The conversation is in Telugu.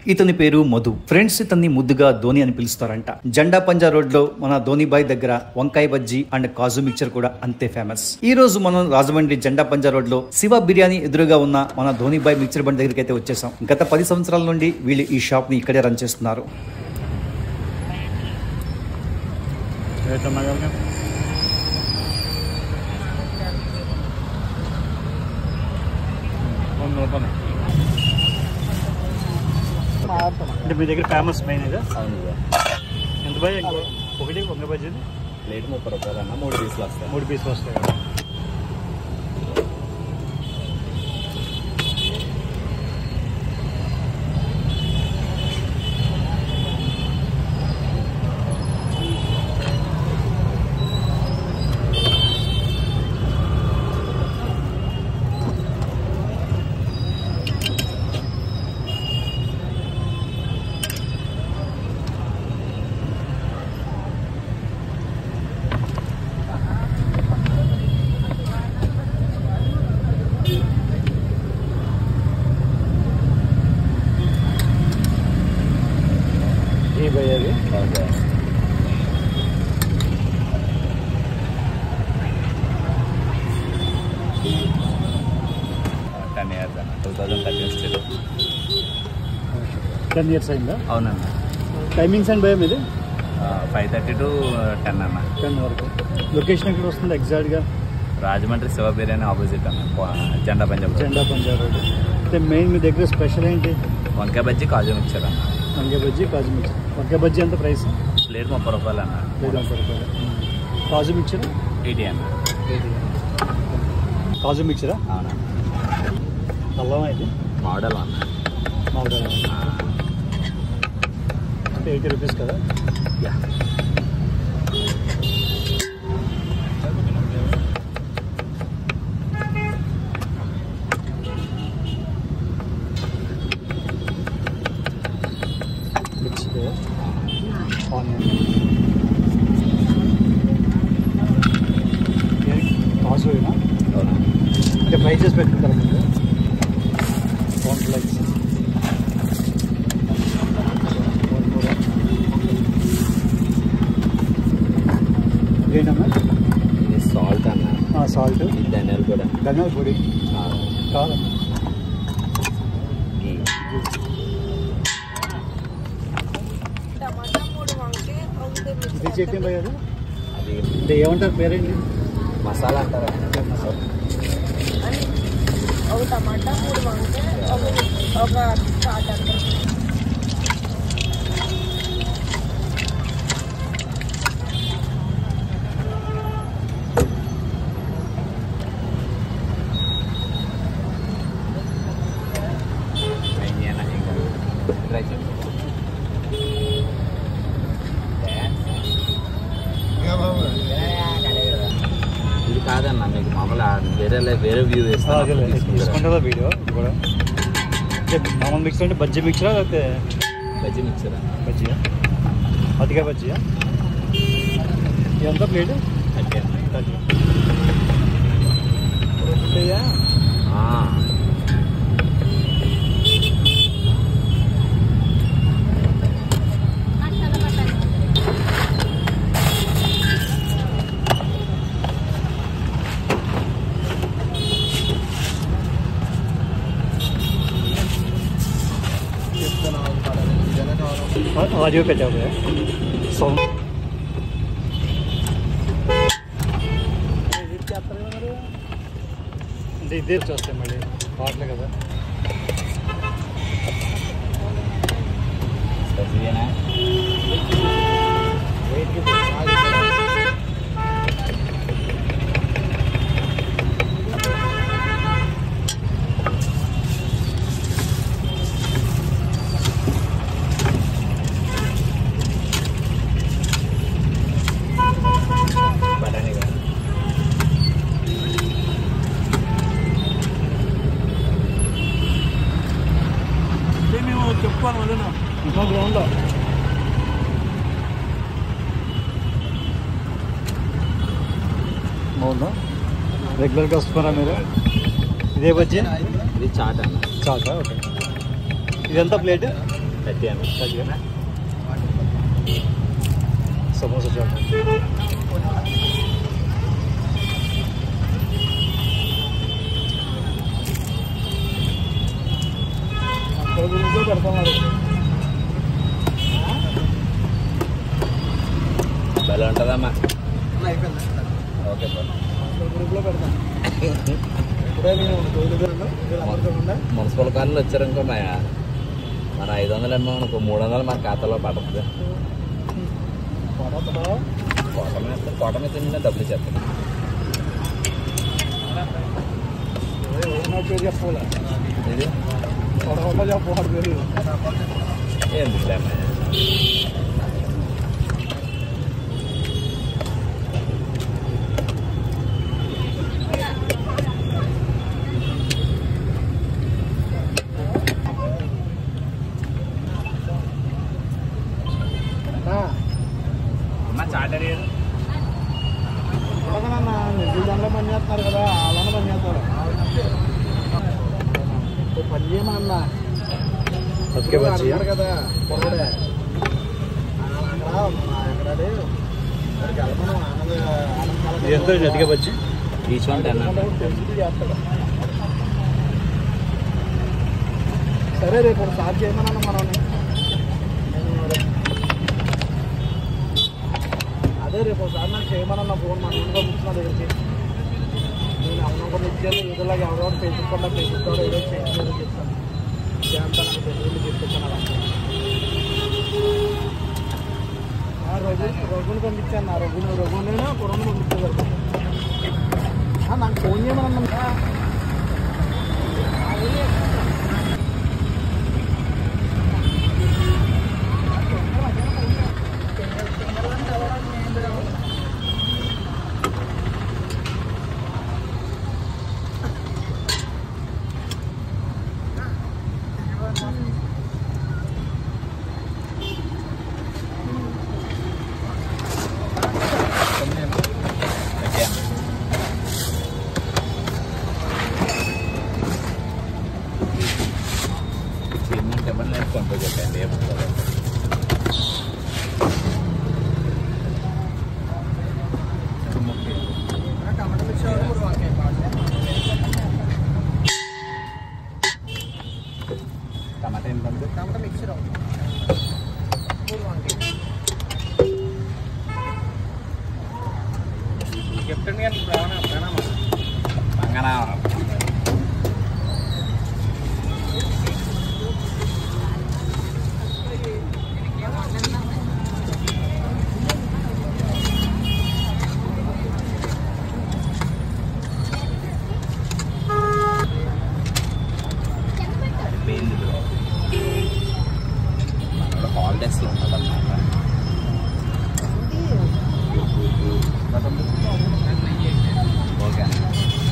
ఇతని పేరు మధు. ఫ్రెండ్స్ ఇతన్ని ముద్దుగా ధోని అని పిలుస్తారంట. జెండా పంజా రోడ్ లో మన ధోనిబాయ్ దగ్గర వంకాయ బజ్జీ అండ్ కాజు మిక్చర్ కూడా అంతే ఫేమస్. ఈ రోజు మనం రాజమండ్రి జెండా పంజా రోడ్ లో శివ బిర్యానీ ఎదురుగా ఉన్న మన ధోనిబాయ్ మిక్చర్ బండి దగ్గరికి అయితే వచ్చేసాం. గత 10 సంవత్సరాల నుండి వీళ్ళు ఈ షాప్ ని ఇక్కడే రన్ చేస్తున్నారు. అంటే మీ దగ్గర ఫేమస్ మెయిన్ ఇదా? ఎంత భయ ఒకటి వంకాయ బజ్జీ ప్లేట్ 30 రూపాయలు అన్న. 3 పీసులు వస్తాయి. 3 పీసులు వస్తాయి. భయ్యది 10 years అన్న. 2013 స్టిల్ 10 years అయిందా? అవునన్న. టైమింగ్స్ అండ్ భయం ఇది 5:30 to 10 అన్న. 10 వరకు. లొకేషన్ ఎక్కడ వస్తుంది ఎగ్జాక్ట్గా? రాజమండ్రి శివ బిర్యానీ ఆపోజిట్ అన్న, జెండా పంజాబ్ రోడ్. అంటే మెయిన్ మీ దగ్గర స్పెషల్ ఏంటి? వంకాయ బజ్జీ కాజు మిక్చర్ అన్న. వంకాయ బజ్జీ కాజు మిక్చర్. వంకాయ బజ్జీ ఎంత ప్రైస్? ప్లేట్ 30 రూపాయలు అన్న. 30 రూపాయలు. కాజు మిక్చర్ 80 అన్న. కాజు మిక్చరా? అవునా. అల్లం అయితే మోడల్ అన్న. మోడల్ అంటే 80 రూపీస్ కదా? యా. కాజునా? అంటే ఫ్రై చేసి పెట్టుకుంటారు మీరు? లైక్స్ ఏంటమ్మా? ఇది సాల్ట్ అన్న. సాల్ట్, ధనియాల పొడి. ధనియాల పొడి కాదమ్మా. ఇది చట్నీ భయ అది? అది అంటే ఏమంటారు పేరేంటి? మసాలా అంటారా? ఒక టమాటా, 3 వంకాయ, ఒక చాట్ అంటారు. ట్రై చేయండి. ఇది కాదన్న, మీకు మామూలు వేరే వ్యూ తీసుకుంటుందా వీడియో? ఇది కూడా మామూలు మిక్సర్ అంటే బజ్జీ మిక్సరా లేకపోతే బజ్జీ మిక్సర్? బజ్జీయా? అదిగా బజ్జీయా? ఎంత ప్లేట్? 30. ఆడియో పెట్టావు సౌండ్ అంటే ఇదే చూస్తాయి మళ్ళీ పాటలే కదా. చెప్పుకోను వదిన ఇంకో గ్రౌండ్లో బాగుందా? రెగ్యులర్గా వస్తున్నారా మీరు? ఇదే బజ్జీ? ఇది చాట్ అన్న. చాటా? ఓకే. ఇది ఎంత ప్లేట్? తగ్గినా సమోసా చాట్ పెడతాం భలే ఉంటుందమ్మా. ఓకే గ్రూప్లో పెడతాం. మున్సిపల్ కాలనీలు వచ్చారనుకో మన 500 ఏమో అనుకో 300 మన ఖాతాలో పడుతుంది. కోట మీద తింటే డబ్బులు ఇచ్చేస్తాను. ఇది ఎందుకులేమ్మా చాటర్ నిజంగా పని చేస్తున్నారు కదా, అలానే పని చేస్తారు. పని చేయమన్నా కదా పొరడే ఎంత అతికే బజ్జీ ఈచ్ వన్ 10 చేస్తాడు. సరే రేపు స్టార్ట్ చేయమన్నా మనం. అదే రేపు ఒకసారి నాకు చేయమన్నా ఫోన్ మన ఇంట్లో కూర్చున్న దగ్గరికి. నేను అవును కొన్ని ఇచ్చేది ఇదిలాగా ఎవరో ఫేస్బుక్ కూడా ఫేస్బుక్ కూడా ఏదో చేయించాలో చెప్తాను. చేస్తా నాకు తెలియదు చెప్తాను. రఘుని పంపించాను. రఘునైనా కొరను పంపించేదారు. నాకు ఫోన్ చేయమన్నా. చెప్పండి టమాటా ఎంత టమాటా మిక్సర్ కెప్టెన్ గారికి బంగానా హాలిడేస్లో ఉంటుందన్నమాట. ఓకే